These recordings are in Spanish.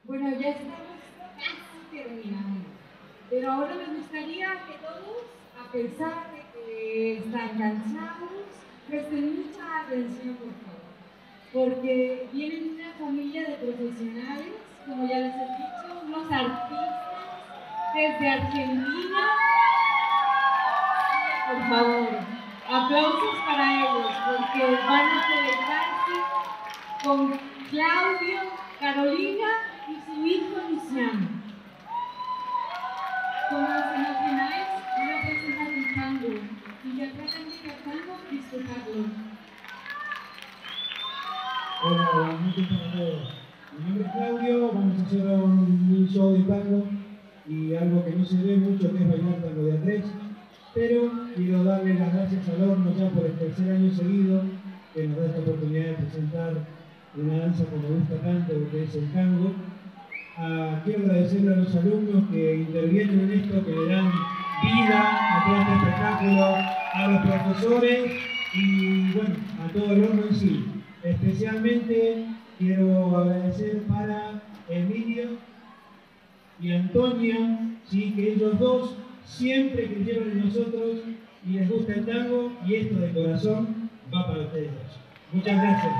Bueno, ya estamos casi terminando, pero ahora me gustaría que todos, a pesar de que están cansados, presten mucha atención, por favor, porque vienen una familia de profesionales, como ya les he dicho, unos artistas desde Argentina. Por favor, aplausos para ellos, porque van a conectarse con Claudio, Carolina y su hijo Luciano. Como los imagináis, una persona de tango, interpretan el tango disfrutarlo. Hola, buenas noches para todos. Mi nombre es Claudio, vamos a hacer un show de tango y algo que no se ve mucho, que es bailar tango de a tres, pero quiero darle las gracias al horno ya por el tercer año seguido que nos da esta oportunidad de presentar una danza que me gusta tanto, que es el tango. Quiero agradecerle a los alumnos que intervienen en esto, que le dan vida a todo este espectáculo, a los profesores y bueno, a todo el horno en sí. Especialmente quiero agradecer para Emilio y Antonia, ¿sí? Que ellos dos siempre creyeron en nosotros y les gusta el tango, y esto de corazón va para ustedes dos. Muchas gracias.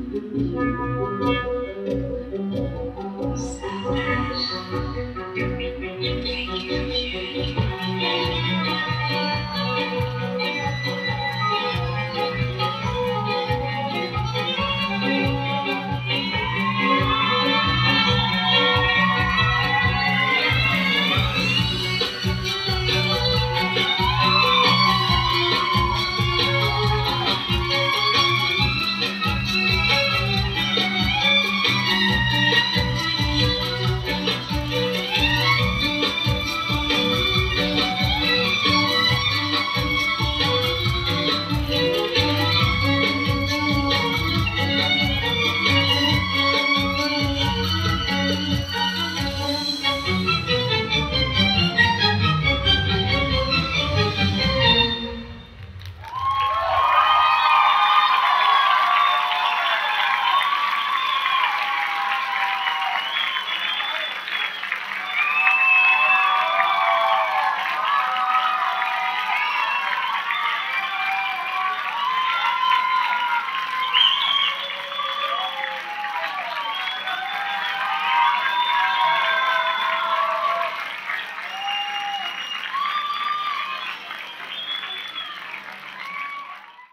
Saudade.